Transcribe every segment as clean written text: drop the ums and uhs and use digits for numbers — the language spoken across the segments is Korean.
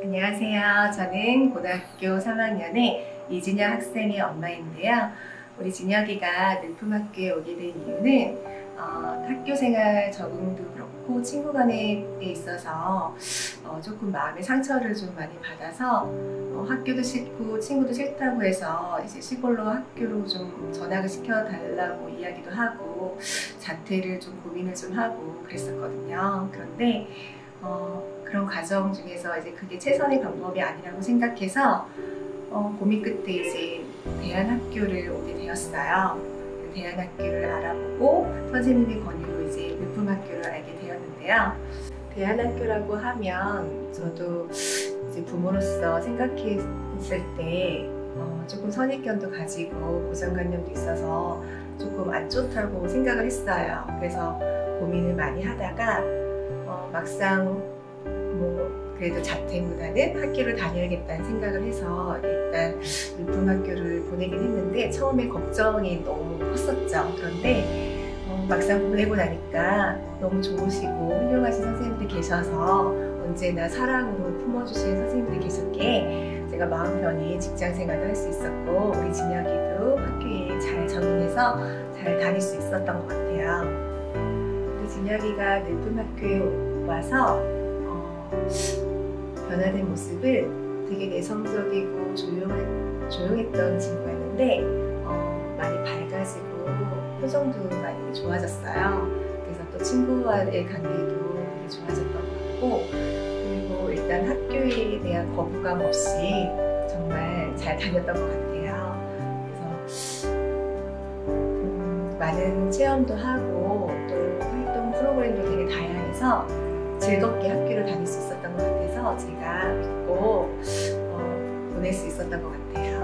안녕하세요. 저는 고등학교 3학년의 이진혁 학생의 엄마인데요. 우리 진혁이가 늘품학교에 오게 된 이유는 학교 생활 적응도 그렇고 친구 간에 있어서 조금 마음의 상처를 좀 많이 받아서 학교도 싫고 친구도 싫다고 해서 이제 시골로 학교로 좀 전학을 시켜달라고 이야기도 하고 자퇴를 좀 고민을 좀 하고 그랬었거든요. 그런데 그런 과정 중에서 이제 그게 최선의 방법이 아니라고 생각해서 고민 끝에 이제 대안학교를 오게 되었어요. 대안학교를 알아보고 선생님의 권유로 이제 늘품학교를 알게 되었는데요. 대안학교라고 하면 저도 이제 부모로서 생각했을 때 조금 선입견도 가지고 고정관념도 있어서 조금 안 좋다고 생각을 했어요. 그래서 고민을 많이 하다가 막상 그래도 자퇴보다는 학교를 다녀야겠다는 생각을 해서 일단 늘품학교를 보내긴 했는데 처음에 걱정이 너무 컸었죠. 그런데 막상 보내고 나니까 너무 좋으시고 훌륭하신 선생님들이 계셔서 언제나 사랑으로 품어주신 선생님들이 계셨기에 제가 마음 편히 직장생활도 할 수 있었고 우리 진혁이도 학교에 잘 적응해서 잘 다닐 수 있었던 것 같아요. 우리 진혁이가 늘품학교에 와서 변화된 모습을 되게 내성적이고 조용했던 친구였는데 많이 밝아지고 표정도 많이 좋아졌어요. 그래서 또 친구와의 관계도 되게 좋아졌던 것 같고 그리고 일단 학교에 대한 거부감 없이 정말 잘 다녔던 것 같아요. 그래서 많은 체험도 하고 또 활동 프로그램도 되게 다양해서 즐겁게 학교를 다닐 수 있었던 것 같아서 제가 믿고 보낼 수 있었던 것 같아요.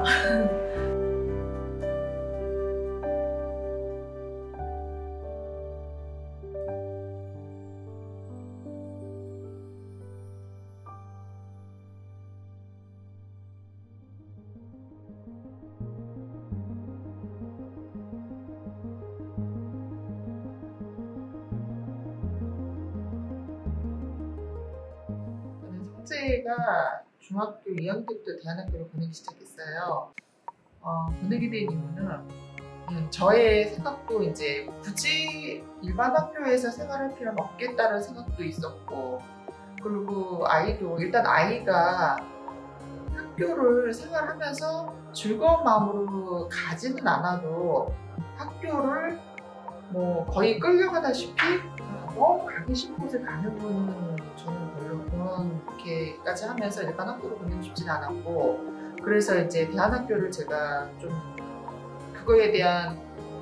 첫째가 중학교 2학년 때부터 대안학교를 보내기 시작했어요. 보내게 된 이유는 저의 생각도 이제 굳이 일반 학교에서 생활할 필요는 없겠다는 생각도 있었고 그리고 일단 아이가 학교를 생활하면서 즐거운 마음으로 가지는 않아도 학교를 거의 끌려가다시피 가기 싫은 곳에 가는 거는 저는 별로 그렇게까지 하면서 일반 학교로 보내고 싶진 않았고 그래서 이제 대안학교를 제가 좀 그거에 대한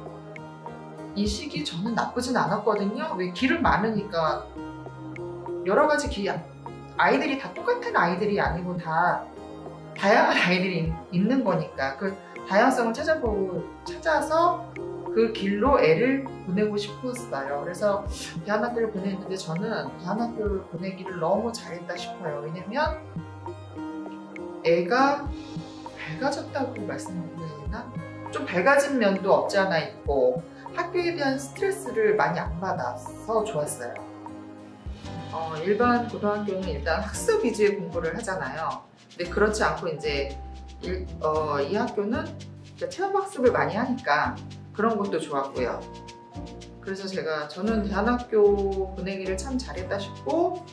인식이 저는 나쁘진 않았거든요. 왜 길은 많으니까 여러 가지 아이들이 다 똑같은 아이들이 아니고 다 다양한 아이들이 있는 거니까 그 다양성을 찾아서 그 길로 애를 보내고 싶었어요. 그래서 대안학교를 보냈는데 저는 대안학교를 보내기를 너무 잘했다 싶어요. 왜냐면 애가 밝아졌다고 말씀드려야 되나? 좀 밝아진 면도 없지 않아 있고 학교에 대한 스트레스를 많이 안 받아서 좋았어요. 일반 고등학교는 일단 학습 위주의 공부를 하잖아요. 근데 그렇지 않고 이제 이 학교는 체험학습을 많이 하니까 그런 것도 좋았고요. 그래서 저는 대안학교 보내기를 참 잘했다 싶고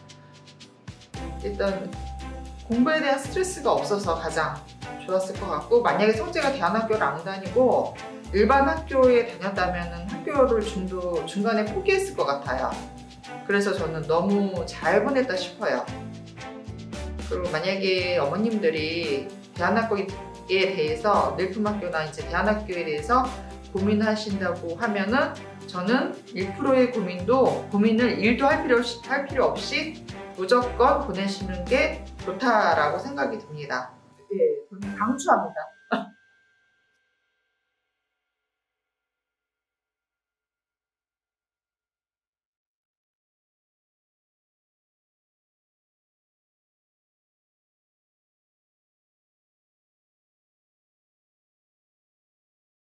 일단 공부에 대한 스트레스가 없어서 가장 좋았을 것 같고 만약에 성재가 대안학교를 안 다니고 일반 학교에 다녔다면 학교를 중간에 포기했을 것 같아요. 그래서 저는 너무 잘 보냈다 싶어요. 그리고 만약에 어머님들이 대안학교에 대해서 늘품학교나 이제 대안학교에 대해서 고민하신다고 하면은 저는 1%의 고민을 1도 할 필요 없이 무조건 보내시는 게 좋다라고 생각이 듭니다. 네, 저는 강추합니다.